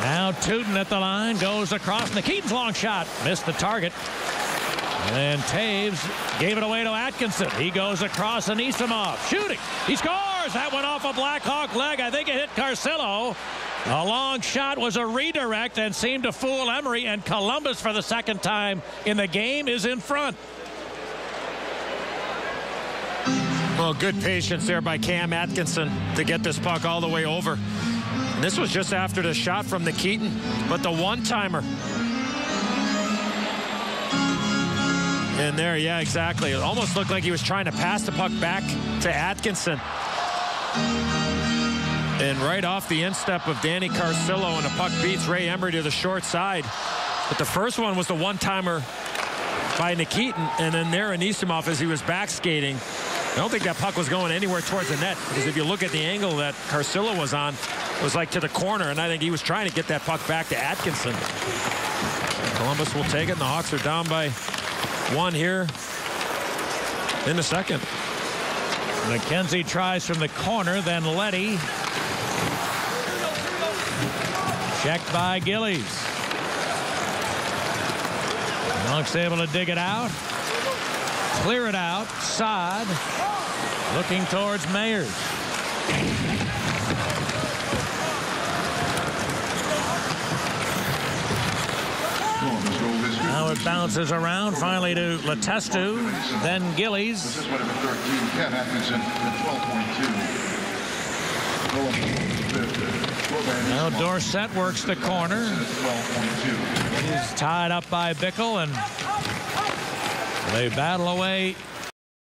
Now Tootin at the line, goes across. Nikitin's long shot, missed the target. And Taves gave it away to Atkinson. He goes across Anisimov, shooting. He scores! That went off a Blackhawk leg. I think it hit Carcillo. A long shot was a redirect and seemed to fool Emery, and Columbus for the second time in the game is in front. Well, good patience there by Cam Atkinson to get this puck all the way over. And this was just after the shot from Nikitin, but the one-timer. And there, yeah, exactly. It almost looked like he was trying to pass the puck back to Atkinson. And right off the instep of Danny Carcillo, and the puck beats Ray Emery to the short side. But the first one was the one-timer by Nikitin, and then there Anisimov as he was back skating. I don't think that puck was going anywhere towards the net, because if you look at the angle that Carcillo was on, it was like to the corner, and I think he was trying to get that puck back to Atkinson. Columbus will take it, and the Hawks are down by 1 here in the second. McKenzie tries from the corner, then Leddy. Checked by Gillies. Hawks able to dig it out. Clear it out. Saad looking towards Mayers. Now it bounces around finally to Letestu, then Gillies. This is number 13, Ken Atkinson at 12.2. Now Dorsett works the corner. He's tied up by Bickle, and they battle away